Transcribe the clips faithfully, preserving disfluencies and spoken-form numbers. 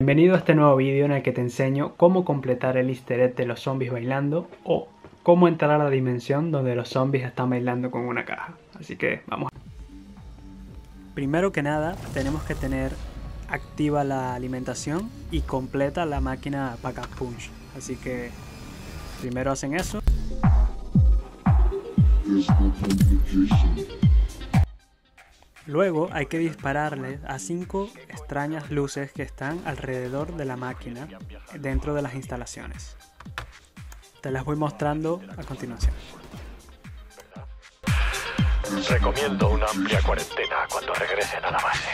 Bienvenido a este nuevo vídeo en el que te enseño cómo completar el easter egg de los zombies bailando o cómo entrar a la dimensión donde los zombies están bailando con una caja. Así que vamos. Primero que nada tenemos que tener activa la alimentación y completa la máquina Pack-a-Punch. Así que primero hacen eso. Luego hay que dispararle a cinco extrañas luces que están alrededor de la máquina dentro de las instalaciones. Te las voy mostrando a continuación. Recomiendo una amplia cuarentena cuando regresen a la base.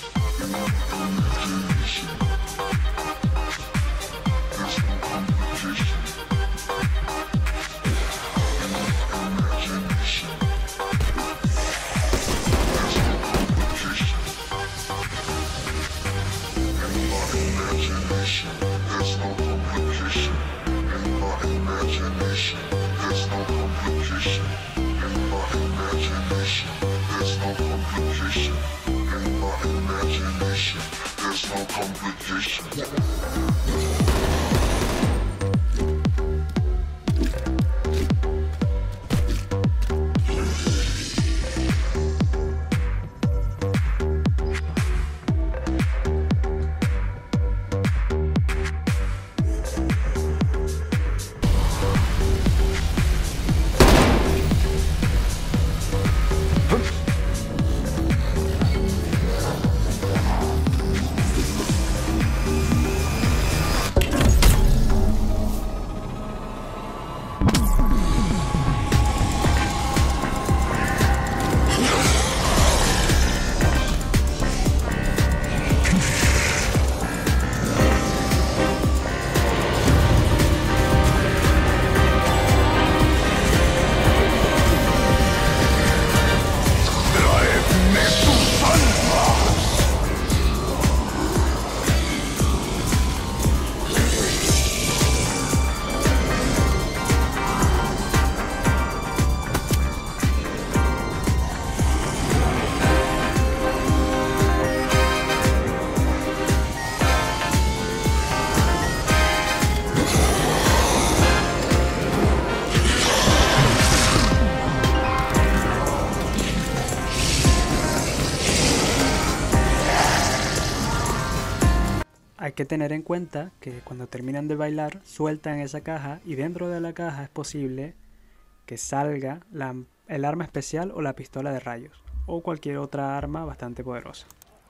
Hay que tener en cuenta que cuando terminan de bailar sueltan esa caja y dentro de la caja es posible que salga la, el arma especial o la pistola de rayos o cualquier otra arma bastante poderosa.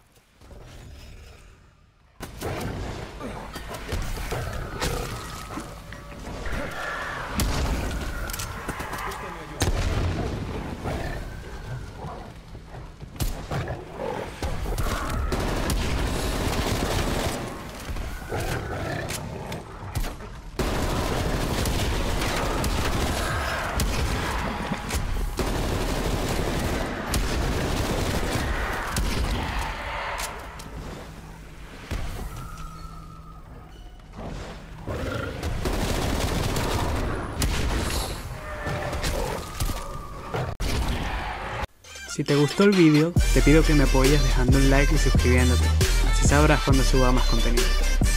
Si te gustó el vídeo, te pido que me apoyes dejando un like y suscribiéndote, así sabrás cuando suba más contenido.